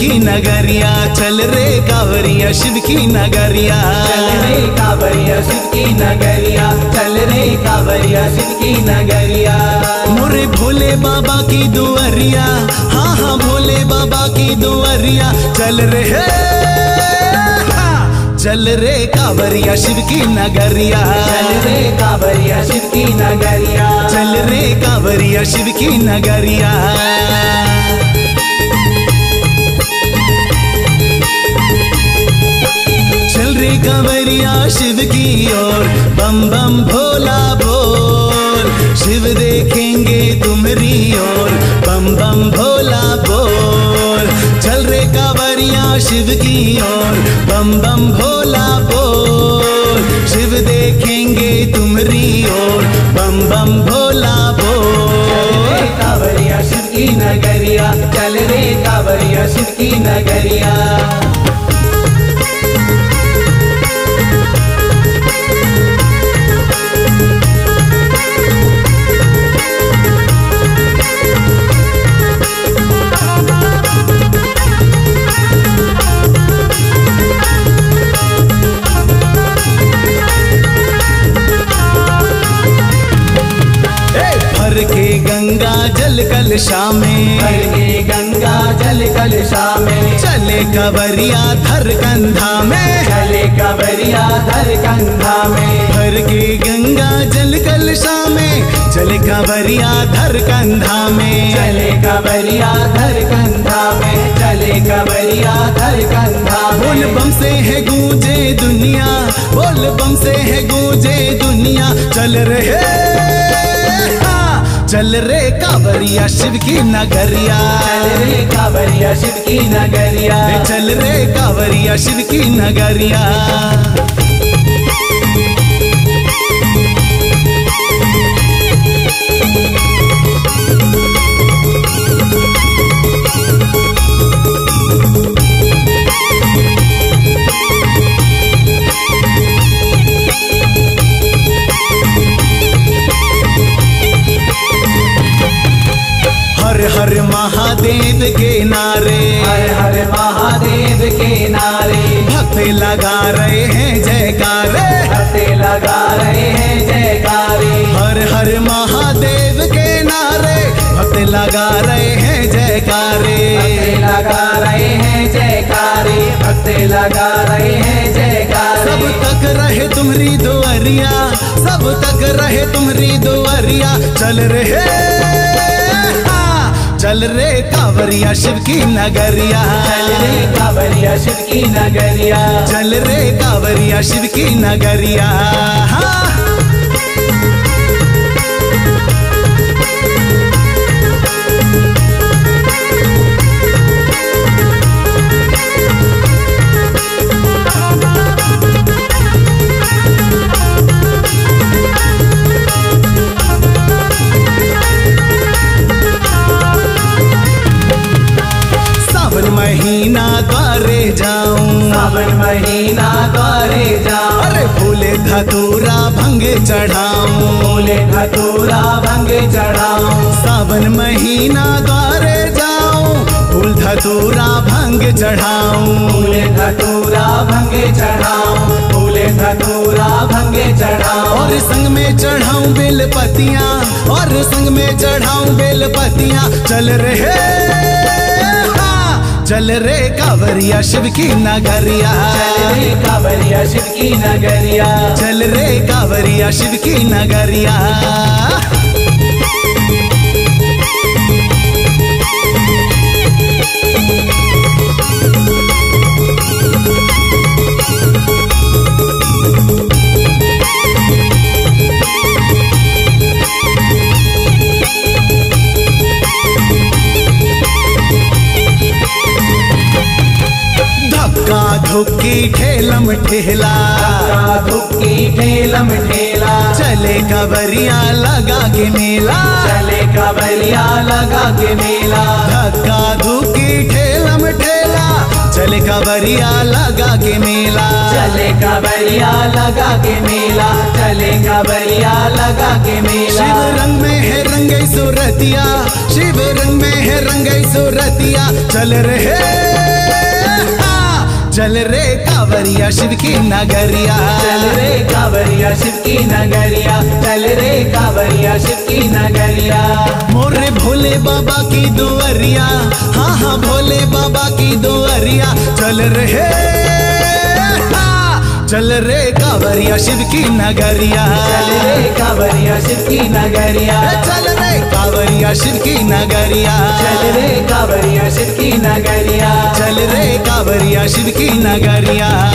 की नगरिया, चल रे कांवरिया शिव की नगरिया, चल रे कांवरिया शिव की नगरिया, चल रे कांवरिया शिव की नगरिया। मोरे भोले बाबा की दुआरिया, हाँ हाँ भोले बाबा की दुआरिया, चल रे चल रे कांवरिया शिव की नगरिया, चल रे कांवरिया शिव की नगरिया, चल रे कांवरिया शिव की नगरिया। चल रे कांवरिया शिव की ओर, बम बम भोला बोल, शिव देखेंगे तुम्हारी ओर, बम बम भोला बोल। चल रे कांवरिया शिव की ओर, बम बम भोला बोल, शिव देखेंगे तुम्हारी ओर, बम बम भोला बोल। कांवरिया शिव की नगरिया, चल रे कांवरिया शिव की नगरिया। भर के गंगा जल कलशा में, भर के गंगा जल कलशा में, चले कांवरिया धर कंधा में, चले कांवरिया धर कंधा में। भर के गंगा जल कलशा में, चले कांवरिया धर कंधा में, चले कांवरिया धर कंधा में, चले कांवरिया धर कंधा में। बोल बम से है गूंजे दुनिया, बोल बम से है गूंजे दुनिया, चल रहे चल रे कांवरिया शिव की नगरिया, चल रे कांवरिया शिव की नगरिया, चल रे कांवरिया शिव की नगरिया। हर हर महादेव के नारे, हर हर महादेव के नारे, भक्त लगा रहे हैं जयकारे, भक्त लगा रहे हैं जयकारे। हर हर महादेव के नारे, भक्त लगा रहे हैं जयकारे, भक्त लगा रहे हैं जयकारे, भक्त लगा रहे हैं जयकारे। सब तक रहे तुम्हारी दुआरिया, सब तक रहे तुम्हारी दुआरिया, चल रहे चल रे कांवरिया शिव की नगरिया, चल रे कांवरिया शिव की नगरिया, चल रे कांवरिया शिव की नगरिया। महीना द्वारे जाऊं, सावन महीना द्वारे जाऊं, अरे फूले धतूरा भंग चढ़ाऊं, फूले धतूरा भंग चढ़ाऊं। सावन महीना द्वारे जाऊं, फूल धतूरा भंग चढ़ाऊं, फूले धतूरा भंग चढ़ाऊं, फूले धतूरा भंग चढ़ाऊं। और संग में चढ़ाऊं बेलपतियां, और संग में चढ़ाऊं बेलपतियां, चल रहे चल रे कांवरिया शिव की नगरिया, चल रे कांवरिया शिव की नगरिया, चल रे कांवरिया शिव की नगरिया। धुक्की ठेलम ठेला, धुक्की ठेलम ठेला, चले कांवरिया लगा के मेला, चले कांवरिया लगा के मेला। धक्का धुक्की ठेलम ठेला, चले कांवरिया लगा के मेला, चले कांवरिया लगा के मेला, चले कांवरिया लगा के मेला। शिव रंग में है रंगई सूरतिया, शिव रंग में है रंगई सूरतिया, चल रहे चल रे कांवरिया शिव की नगरिया, चल रे कांवरिया शिव की नगरिया, चल रे कांवरिया शिव की नगरिया। मोरे भोले बाबा की दुआरिया, हाँ हाँ भोले बाबा की दुआरिया। चल रहे चल रे कांवरिया शिव की नगरिया, चल रे कांवरिया शिव की नगरिया, चल रे कांवरिया शिव की नगरिया, चल रे कांवरिया शिव की नगरिया, चल रे कांवरिया शिव की नगरिया।